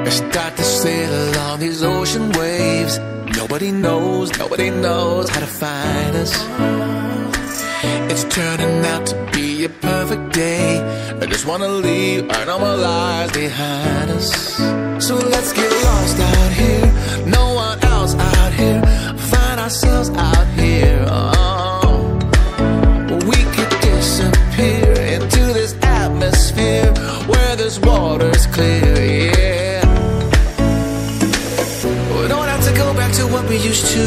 Start to sail on these ocean waves. Nobody knows how to find us. It's turning out to be a perfect day. I just wanna leave our normal lives behind us. So let's get lost out here, no one else out here. Find ourselves out here. We could disappear into this atmosphere where this water's clear, yeah. We don't have to go back to what we used to.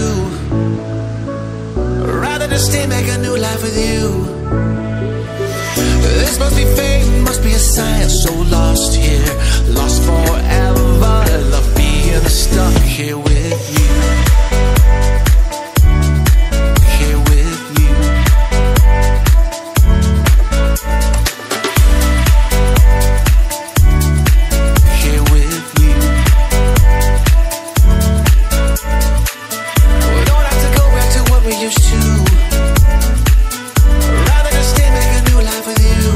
Rather just stay, make a new life with you. This must be fate, must be a sign. So lost here, lost forever. Love being stuck here with you. Here with you. Here with you. We don't have to go back to what we used to. Rather just stay, make a new life with you.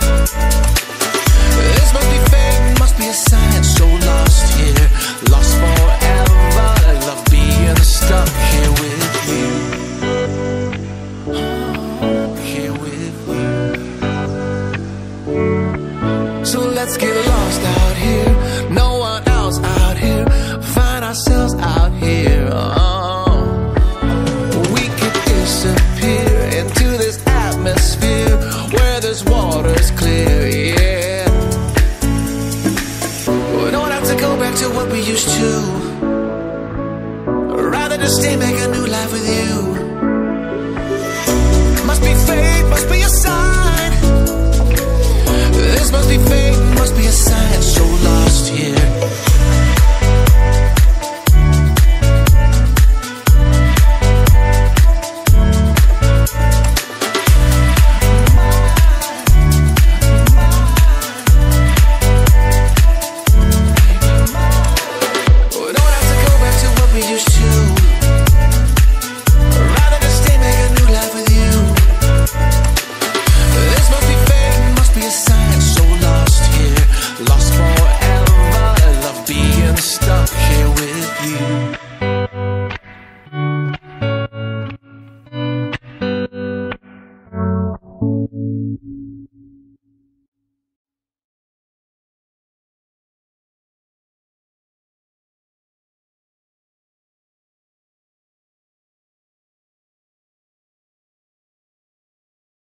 This must be fate, must be a sign. So lost here, lost forever. Love being stuck here with you. Here with you. So let's get lost out here, no one else out here. Find ourselves out here. We could disappear into this atmosphere where this water's clear, yeah. We don't have to go back to what we used to. Rather just stay, make a new life with you. Must be fate, must be a sign. This must be fate, must be a sign. So